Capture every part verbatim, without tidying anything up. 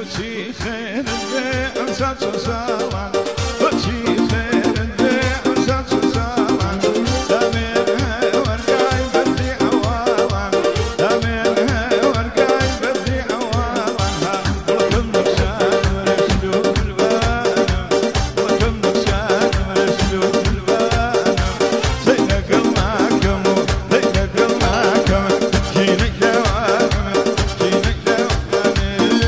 وشي خير اللي انسات صالان وشي خير اللي انسات صالان دامينها ورقاي بدي عوالان دامينها ورقاي بدي عوالان ولكم نقشان ورشلو بالبانم ولكم نقشان ورشلو بالبانم زينا قلناكم زينا قلناكم جينا جوانم جينا جوانم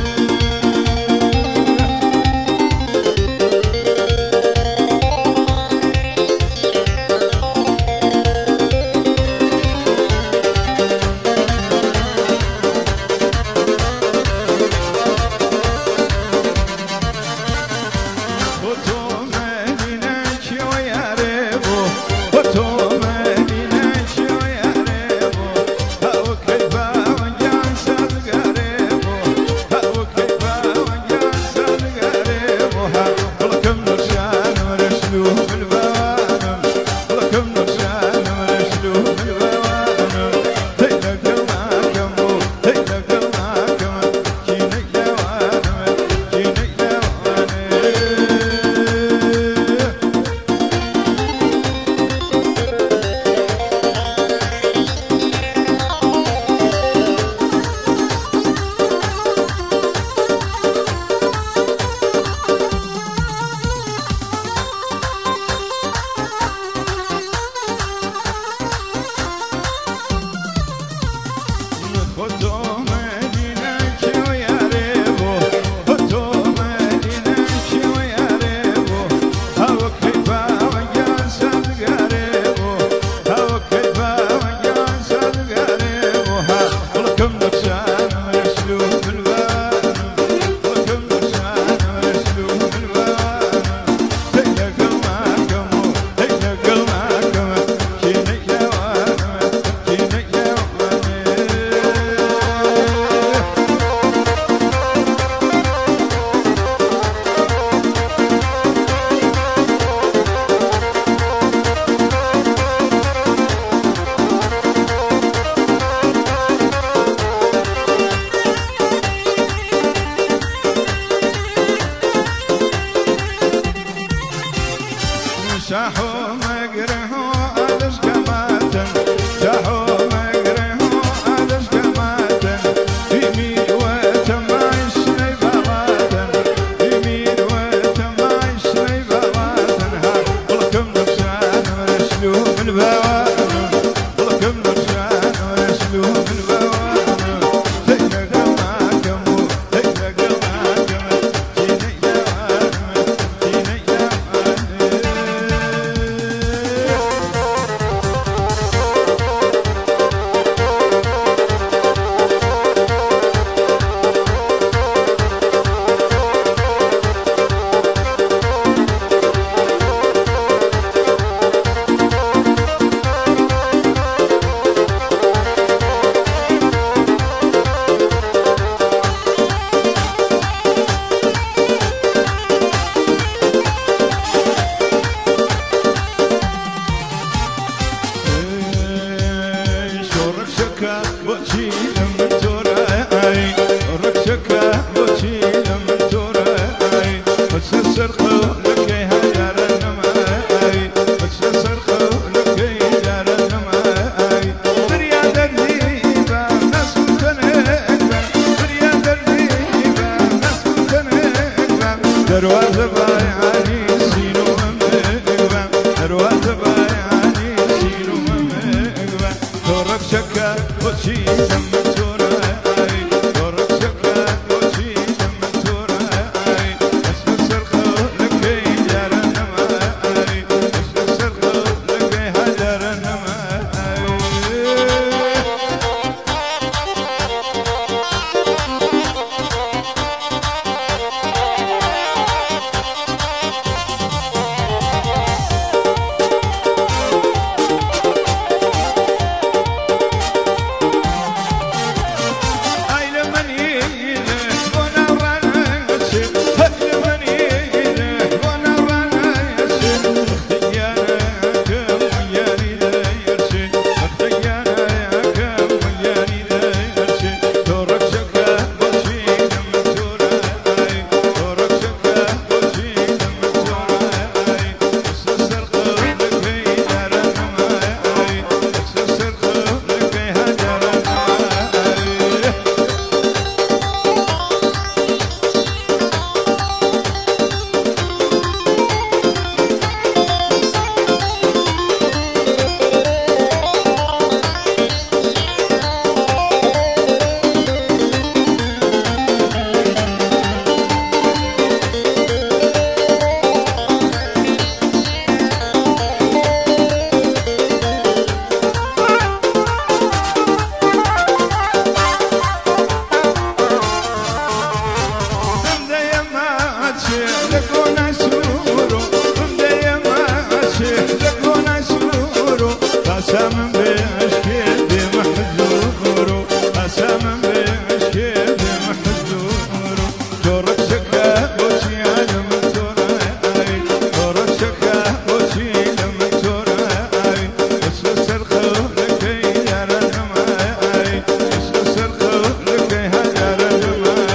شاحو مقره أدش كماتن شاحو مقره أدش كماتن في مين وتمايش نبالاتن في مين وتمايش نبالاتن ها ولكم نقشان ورشلو من بوانم ولكم نقشان ورشلو من بوانم زينا قلناكم زينا قلناكم جينا جوانم جينا جوانم دروازة بايعاني سينو ممقبا دروازة بايعاني سينو ممقبا دورك شكا وشي دم توراي دورك شكا وشي دم توراي اسم السرخو لكي جار النماي اسم السرخو لكي هجر النماي ماشي لكونا سورو مدي ماشي لكونا سورو قسم بأشكي بمحزورو قسم بأشكي بمحزورو جورك شكا بوشي أنا متوراي جورك شكا بوشي لما توراي اسس الخوف لكي يرى الماي اسس الخوف لكي يرى الماي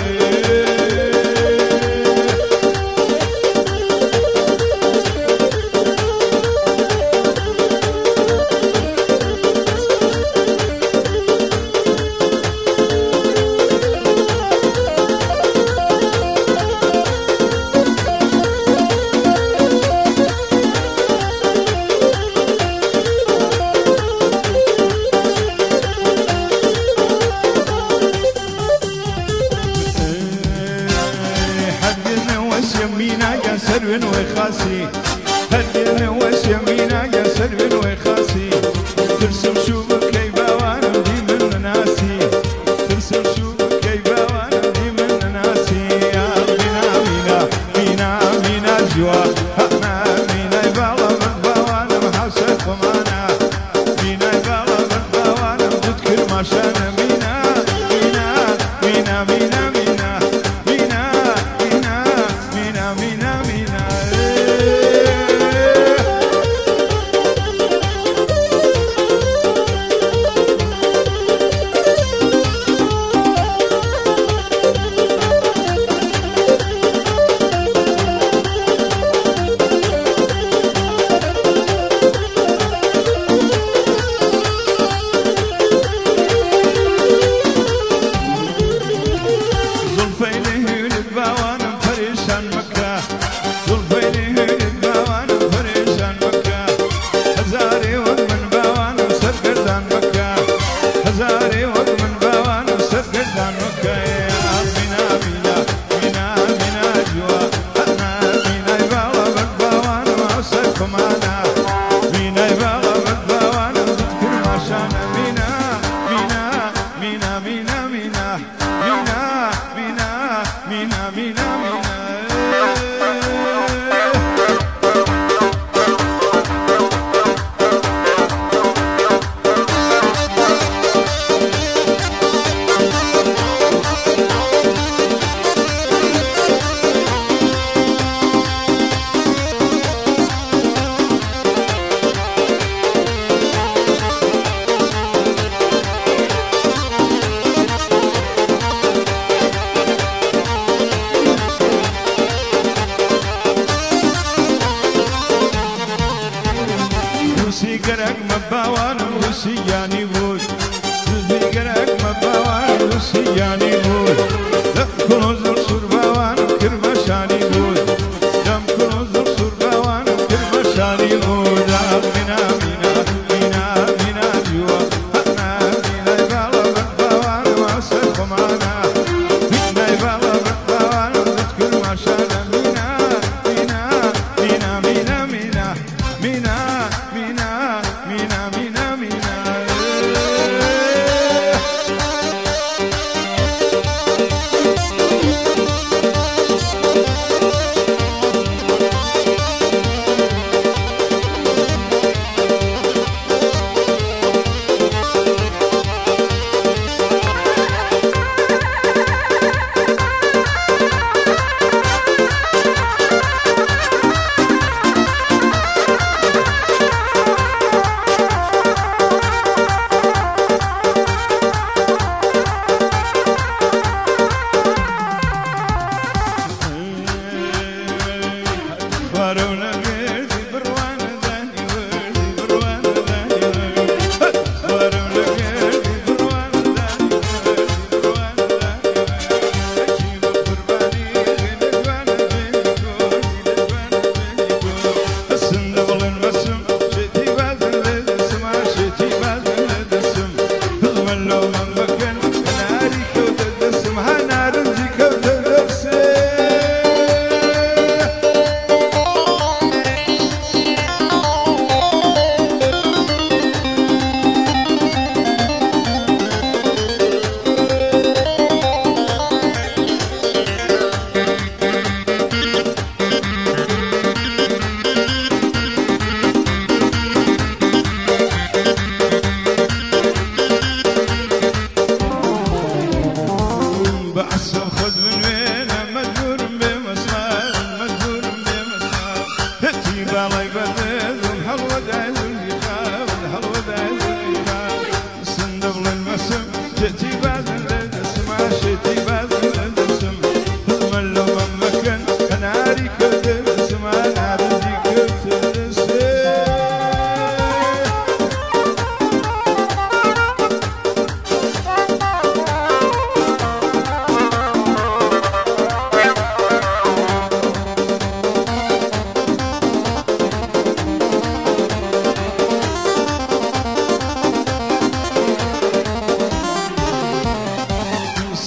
يمينا يا سرب وخاسي هدينا وش يمينا يا سرب وخاسي ترسم شوفك كيفا وانا دي من ناسي ترسم شوفك كيفا وانا دي من ناسي يا مينا مينا مينا مينا جوا هنا مينا يبالا من باوانا محاسب ومانا مينا يبالا من باوانا تذكر ما شانا مينا مينا مينا مينا مينا Luciani wood, Luciani Mabawan, Luciani wood, the Kunoz Surbawan, Kirmashani wood, Jam Kunoz Surbawan, Kirmashani wood, Mina, Mina, Mina, Mina, Jua, Hana, Mina, Vala, Bawan, Masa, Komana, Mina, Vala, Bawan, Kirmashana, Mina, Mina, Mina, Mina, Mina, Mina, Mina, Mina, Mina, Mina.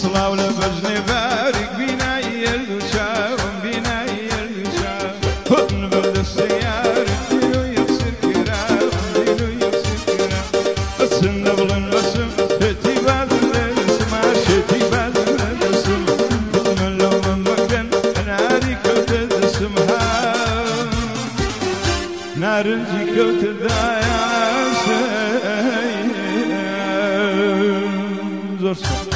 صلاة ولا بجني بارك بينا يلوشا بينا يلوشا هون بلد السيارة دينو يكسر كرام دينو يكسر كرام بسن نبلن بسم هتي بازن للسما شتي بازن للسم من لو من مكان ناري كوت السمها نارنجي كوت الدايا زور